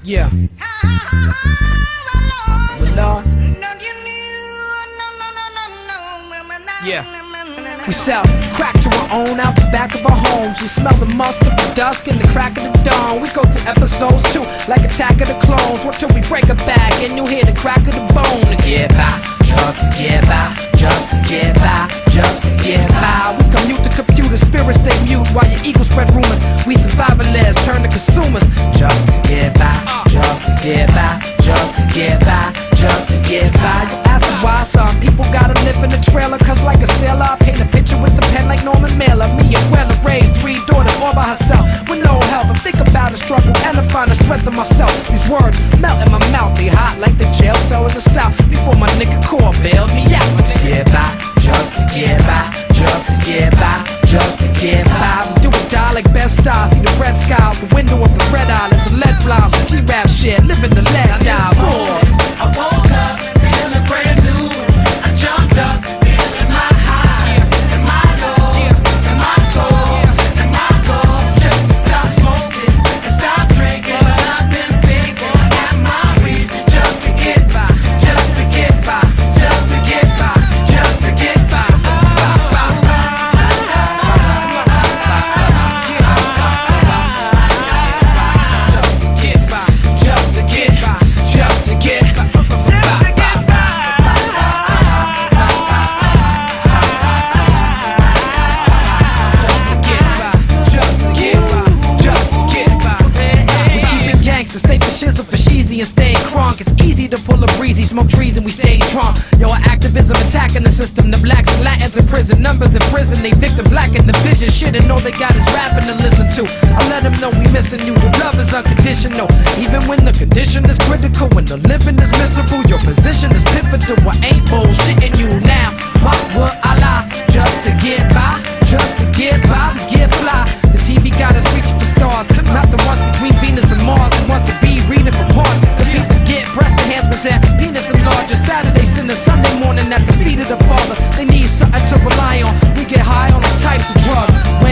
Yeah. Well, Lord. Yeah. We sell crack to our own out the back of our homes. We smell the musk of the dusk and the crack of the dawn. We go through episodes too, like Attack of the Clones. What till we break a back and you hear the crack of the bone. To get by, just to get by, just to get by, just to get by. We commute to computers, spirits stay mute while your ego spread rumors. We survivalists turn to consumers. Just to get by, just to get by, just to get by, just to get by. You ask me why some people gotta live in a trailer, cause like a sailor I paint a picture with a pen like Norman Mailer. Me and Weller raised 3 daughters all by herself with no help. I think about the struggle and I find the strength in myself. These words melt in my mouth, they hot like the jail cell in the south. Before my nigga Core bailed me out. To get by, just to get by, just to get by, just to get by. We do or die like best stars. See the red sky out the window of the red eye. Let the lead fly on some G-rap shit. Living the lead die. I woke up feeling brand new. I jumped up feeling my highs and my lows and my soul and my goals. Just to stop smoking and stop drinking. But I've been thinking at my reasons just to get by, just to get by, just to get by, just to get by. Just to get by, just to get by. Safe for shizzle for sheezy and stay crunk. It's easy to pull a breezy, smoke trees and we stay drunk. Yo, our activism attacking the system. The blacks and Latins in prison, numbers in prison. They victim black in the vision. Shit, and all they got is rapping to listen to. I let them know we missing you. The love is unconditional, even when the condition is critical. When the living is miserable, your position is pivotal. I ain't bullshitting you now. Why would I lie? Just to get by, just to get by, we get fly. The TV got us reaching for stars, not the ones between Venus and Mars. The ones to be reading for parts. Some people get breast enhancements and penis enlarger. Saturday, Sunday, Sunday morning at the feet of the Father. They need something to rely on. We get high on all types of drugs.